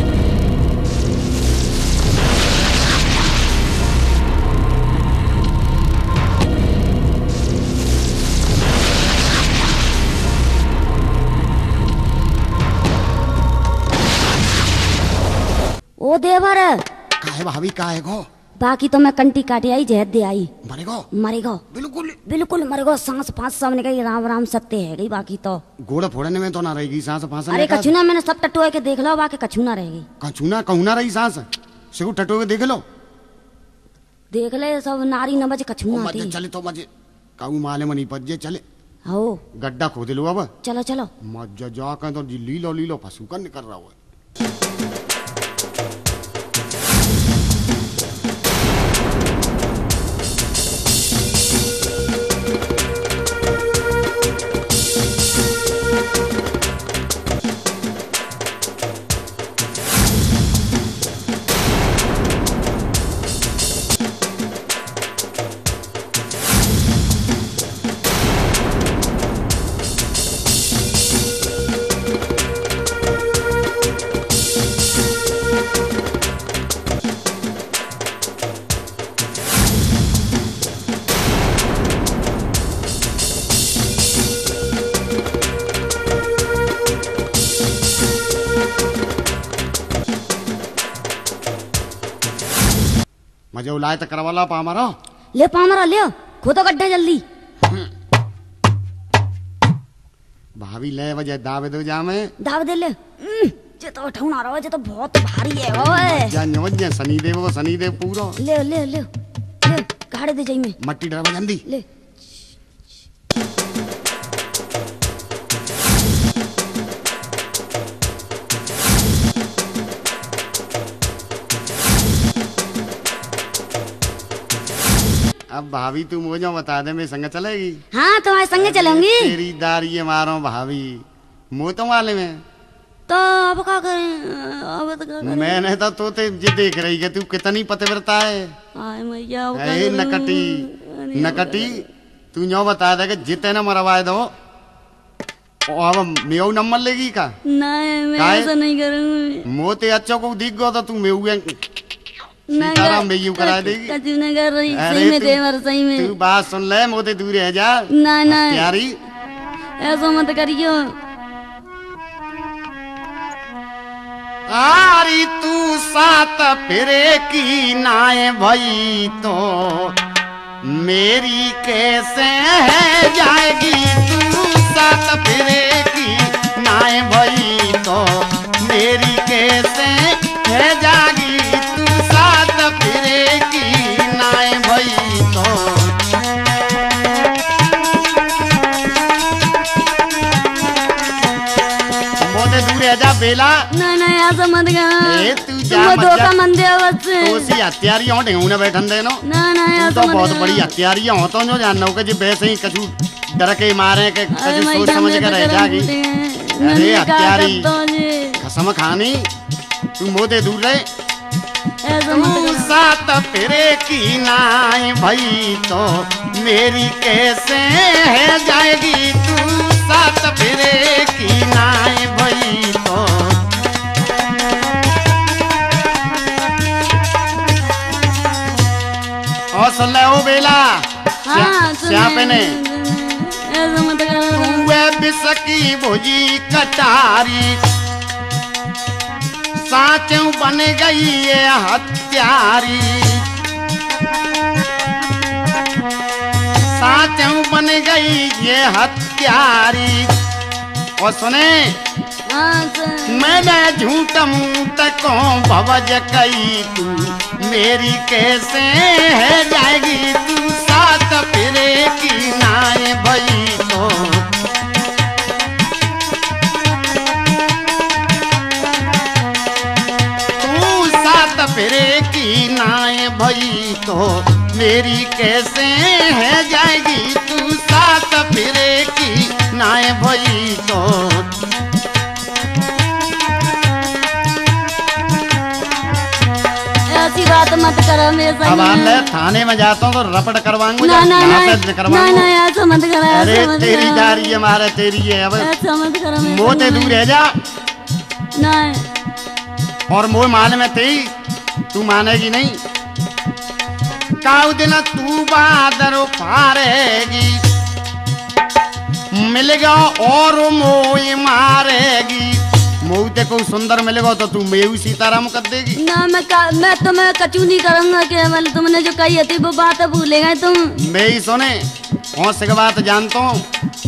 ओ देवर काहे भाभी काहे गो? बाकी तो मैं कंटी काटी आई जहर दे आई। मरेगो मरेगो बिल्कुल बिल्कुल मरेगो। सांस फांस सब निकली राम राम सत्य है गई। बाकी तो गोड़ा फोड़ने में तो ना रहेगी सांस फांस। अरे कछूना मैंने सब टटोए के देख लो। बाकी कछूना रहेगी। कछूना कहूना रही सांस सिगु टटो के देख लो। देख ले सब नारी न बजे कछूना आती। चले तो मजे काऊ माले मनी पजे चले। हो गड्ढा खोद लो अब। चलो चलो मजा जाकर तो लीलो लीलो पशु का निकल रहा है। मजे उलाए तो करवाला पामरा। ले पामरा ले खोदो गड्ढा जल्दी। भाभी ले वजह दावे दो जामे। दाव दे ले। जे तो उठाउना रहो जे तो बहुत भारी है ओए। जान वजह सनी देव पूरा। ले ले ले ले गाड़े दे जाई में। मट्टी डरवा जल्दी ले। अब भाभी तू मुझे बता दे मैं संग चलेगी? हाँ तुम्हारे संगे चलूंगी। तेरी दारी मारो भाभी मुँह तो वाले में। तो अब क्या करें? अब तो क्या करें? मैंने तो ते जे देख रही है तू कितनी पतिव्रता है। आय मैया नकटी तू यो बता दे कि जिते न मरवाए दो अब मेऊ नंबर लेगी का? नहीं मैं ऐसा नहीं करूंगी। मोते अच्छो को दिख गो तो तू मेऊ सीताराम मेयू करा देगी। कचूना कर रही सही में देवर सही में। तू बात सुन ले मोते दूर रह जा। नहीं नहीं प्यारी ऐसा मत करियो। आरी तू सात फिरे की नाए भई तो मेरी कैसे है जाएगी। तू सात फिरे की नाए भई तो मेरी कैसे है जाएगी। तू सात फिरे की नाए भई तो मोते दूर है जा बेला। नहीं ऐसा मत ए कर। तू जा तुम धोखा मन दे बस। तो सी हत्यारी होते हूं ना बैठन देनो। नहीं तू ऐसा तो मत बहुत कर। बड़ी हत्यारी हो तो जो जानना के जे वैसे ही कछु डर के मारे के कछु सोच समझ के रह जागी। अरे हत्यारी कसम खानी तू मोते दूर रहे। ऐसा मत तू कर। सात फिरे की नाय भई तो मेरी कैसे है जाएगी तू साथ फिरे की नाय भई तो। और सुन ले ओ बेला श्यापे ने बिसकी भुजी कटारी साचू बन गई ये हत्यारी साचू बन गई ये हत्यारी। और सुने मैंने झूठ मूठ को भवज कई तू मेरी कैसे है जाएगी तू साथ फिरे की नाय भई तो। तू साथ फिरे की नाय भई तो मेरी कैसे है जाएगी तू साथ फिरे की नाय भई तो। ऐसी बात मत करो मेरे संग। अब मैं थाने में जाता हूँ तो रपट करवाऊंगा। ना ना ना ऐसा मत करो। अरे तेरी जा रही है मारे तेरी है अब ऐसा मत करो। मोते दूर रह जा। नहीं और मोह मान में थी तू मानेगी नहीं। काऊ दिन तू बादर फारेगी मिलेगा और मोह मारेगी। मोह ते को सुंदर मिलेगा तो तू मेऊ सीताराम कर देगी ना। मैं तुम्हें कचू नहीं करूंगा केवल तुमने जो कही थी वो बात भूलेगा तुम। मैं ही सुने कौन से बात जानता हूँ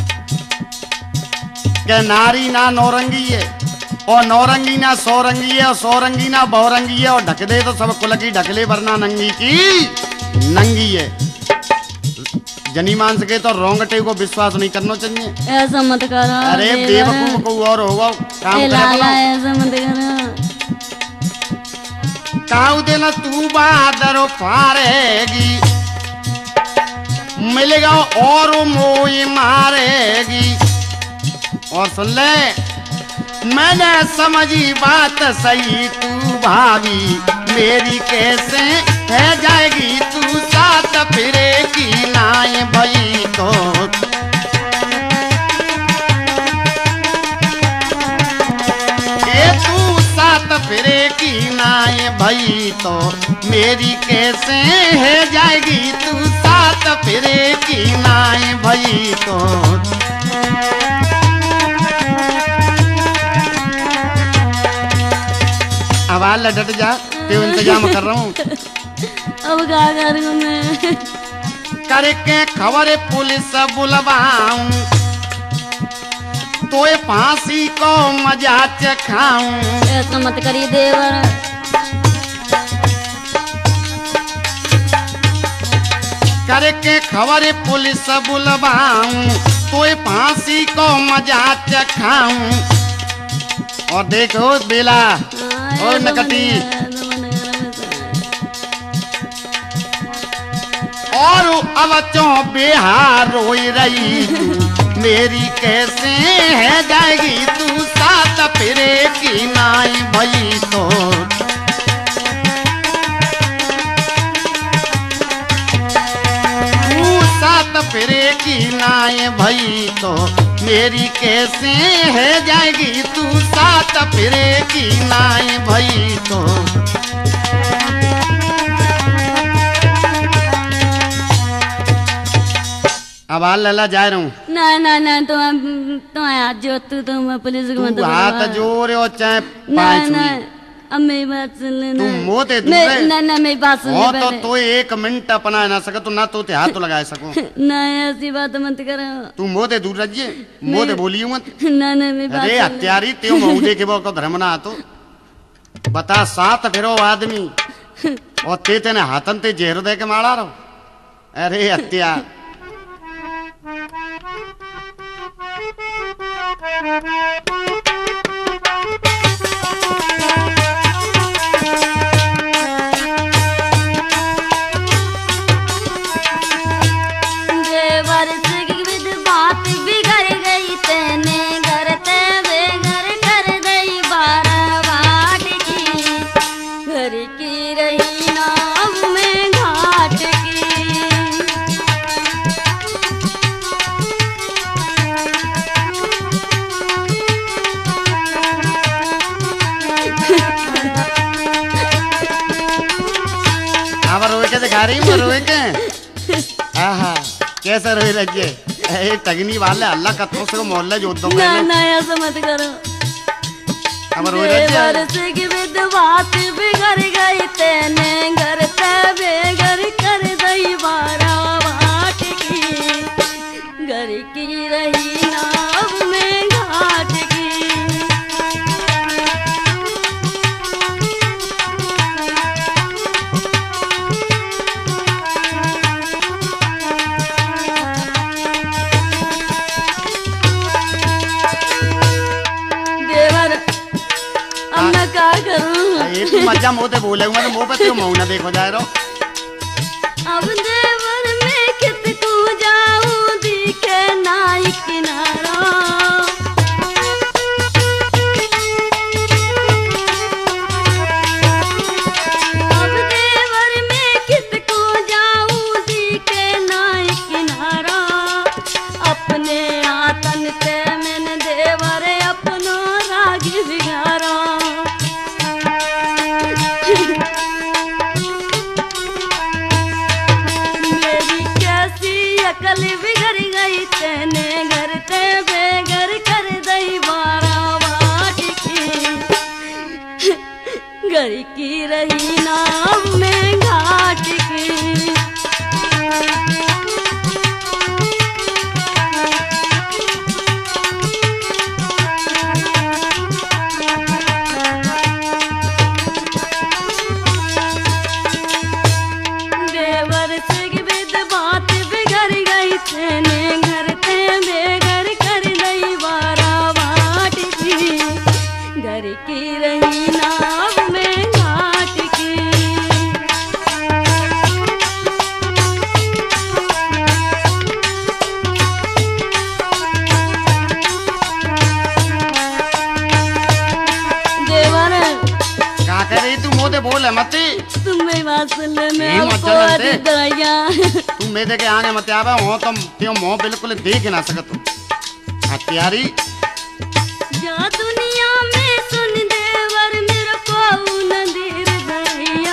कि नारी ना नौरंगी है और नौरंगी ना सौरंगी है और सौरंगी ना बहुरंगी है और ढक दे तो सब कुल की ढकले वरना नंगी की नंगी है। जनी मांस के तो रोंगटे को विश्वास नहीं करना चाहिए। ऐसा मत करो। अरे बेवकूफ को और होगा काम लाला ऐसा मत करो। काऊ दिन तू बादर फारेगी मिलेगा और मोई मारेगी। और सुन ले मैंने समझी बात सही तू भाभी मेरी कैसे है जाएगी तू साथ फिरे की नाय भई तो। ये तू साथ फिरे की नाय भई तो मेरी कैसे है जाएगी तू साथ फिरे की नाय भई तो। आवाज लटट जा ते इंतजाम कर रहा हूँ। अब क्या करूँ मैं। करके खबर पुलिस बुलवाऊं तो फांसी को मजा चखाऊं। ऐसा मत करिए देवर। करके खबर पुलिस बुलवाऊं तो फांसी को मजा चखाऊं। और देखो बेला और नकटी और अब चो बिहार रोई रही तू मेरी कैसे है जाएगी तू साथ फिरे की नाई भई तो। तू साथ फिरे की नाई भई तो मेरी कैसे है जाएगी तू साथ फिरे की नाई भई तो। अब हाल लला जा रहा हूँ। ना ना ना तुम हाथ जो तुम पुलिस को मत हाथ जोड़े और चाहे ना ना अब मेरी बात सुन लेना। तू मोह ते दूर ना ना मेरी बात सुन ले पहले। तो एक मिनट अपना ना सके तो ना तो ते हाथ तो लगा सको। ना ऐसी बात मत करो। तू मोह ते दूर रहिए मोह ते बोलियो मत। ना ना मेरी बात। अरे हत्यारी त्यो मऊदे के को धर्म ना तो बता साथ फिरो आदमी और तेने हाथन ते जहर दे के मारा रहो। अरे हत्या बात बिगड़ गई तेने घर ते बेघर कर गई बाराबाट की घर की रही नाव में घाट की। दिखा रही हूँ रोए के। आहा कैसे रोए लगे ए टगनी वाले अल्लाह का तो से मोहल्ले जोत दो ना ना ऐसा मत करो। अब रोए लगे से की विधवात बिगड़ गई तेने घर ते बेघर कर दई बारा बाट की घर की रही नाव में घाट की। क्या करूं ये तू मजा मुंह ते बोलेगा तो मुंह पे क्यों मुंह ना देखो जा रहा। अब देवर में कित को जाऊं दिखे नाई किनारा। अब देवर में कित को जाऊं दिखे नाई किनारा। अपने आतन ते मैंने देवर अपनो राग बिगाड़ा। अकल बिगड़ गई तेने घर ते बेघर कर दई बारा बाट की घर की रही नाव में घाट की। देवर से विद बात बिगड़ गई तेने घर ते बेघर कर दई बारा बाट की घर की रही नाव में घाट की। देवर क्या कह रही तू मोदे बोले मती तुम्हें बात सुन ले मैं नहीं, आपको मत चलते। दया तू मेरे के आगे मत आवे हो तुम त्यो मुंह बिल्कुल देख ना सकत तू हथियारी जा दुनिया में सुन देवर मेरा को नदीर दरिया।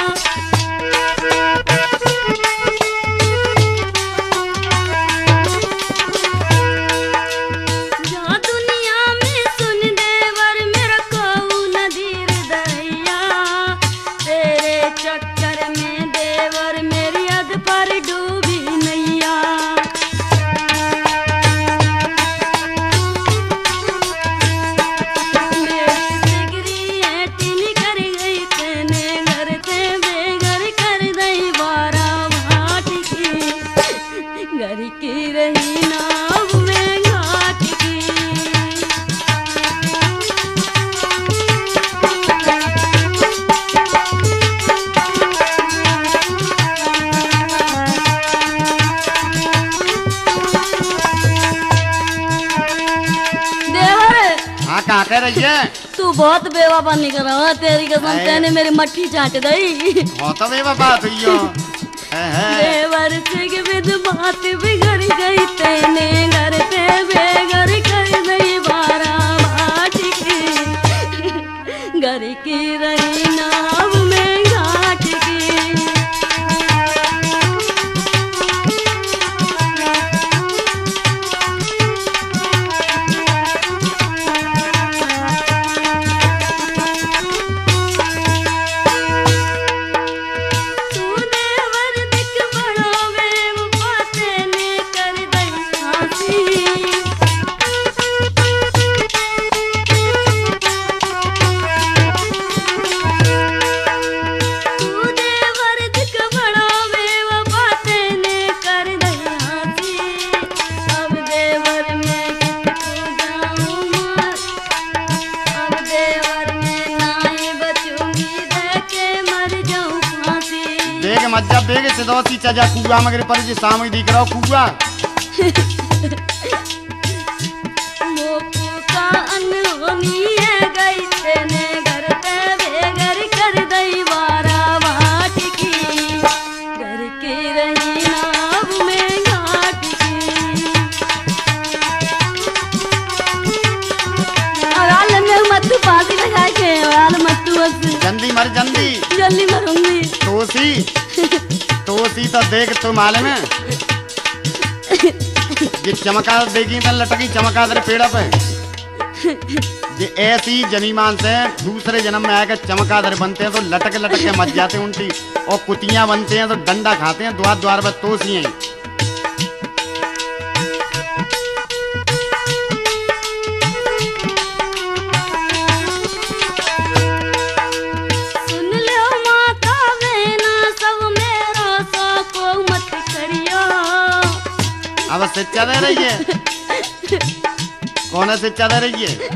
जा दुनिया में सुन देवर मेरा को नदीर दरिया। तेरे चक्कर में देवर मेरी अध पर डूबी नैया। घर की रही नाव में घाट की। देवर हाँ कहाँ कह रही है तू बहुत बेवफा निकल रहा तेरी कसम तेने मेरी मट्टी चाट दई। हो तो वे बात हुई हो देवर से विद बात बिगड़ गई तेने घर ते बेघर कर दई बारा बाट की घर की रही नाव में घाट की। मज्जा बेग से दो सी चजा कुआ मगर पर जी सामने दिख रहा कुआ मोकू का अनहोनी है गई तेने घर ते बेघर कर दई बारा बाट की घर की रही नाव में घाट की। और आल में मत फांसी लगा के और आल मत बस जल्दी मर जल्दी जल्दी मरूंगी तो सी तो सी तो देख तो माले में ये चमका देगी तो लटकी चमका तेरे पेड़ा पे ये ऐसी जनीमान से दूसरे जन्म में आकर चमकादर बनते हैं तो लटक लटक के मच जाते हैं उल्टी, और कुतियां बनते हैं तो डंडा खाते हैं द्वार द्वार पर तोसियां। सुन लो माता बहना सब मेरा सा को मत करियो। अब शिक्षा दे रही है, कौन है शिक्षा दे रही है?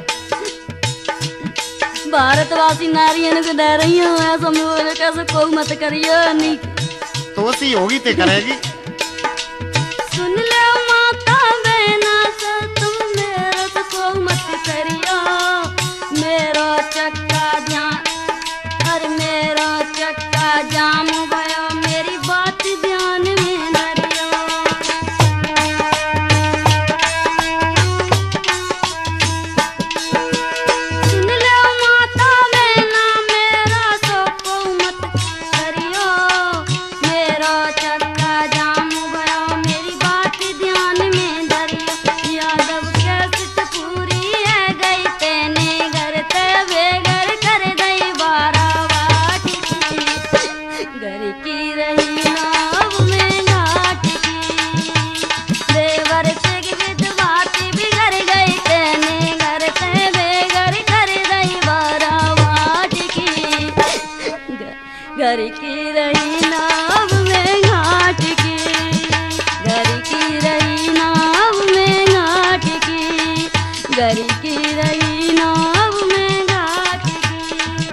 भारतवासी नारियन को दे रही हूँ, ऐसा मुझे कैसे को मत करियो। नहीं तो सी होगी ते करेगी। सुन ले माता बहना सा तुम मेरा तो को मत करियो। मेरो चक्का अरे मेरो चक्का जाम भयो, मेरी बात ध्यान में धरियो। सुन ले माता बहना मेरा तो को मत करियो। मेरो चक्का जाम भयो, मेरी बात ध्यान में धरियो। यादव कैसे पूरी है गई तेने घर ते बेघर कर दई बारावाट की। घर की रही नाव में घाट की, देवर से विधवात बिगड़ गई तेने घर ते बेघर कर दई बारावाट की। घर की रही नाव में घाट की, घर की रही नाव में घाट की, घर की रही नाव में घाट की।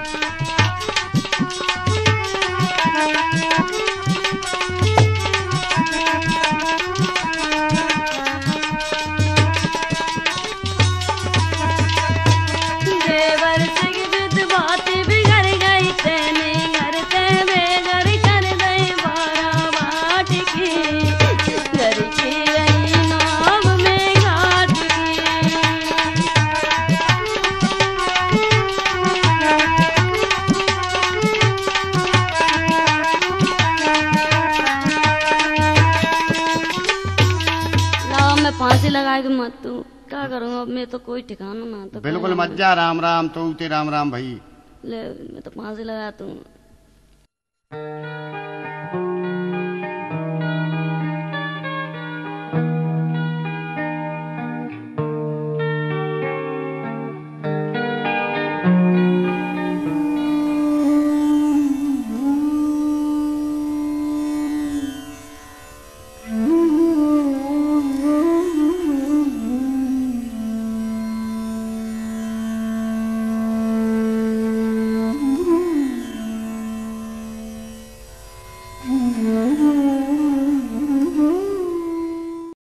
देवर से विधवात बिगड़ गई तेने घर ते बेघर कर दई बारावाट की। घर की रही नाव में घाट की। लाओ मैं फांसी लगा के मत तू क्या करूँगा अब, मैं तो कोई ठिकाना ना तो बिल्कुल मत जा, राम राम तो उते राम राम भाई। ले मैं तो फांसी लगा तू।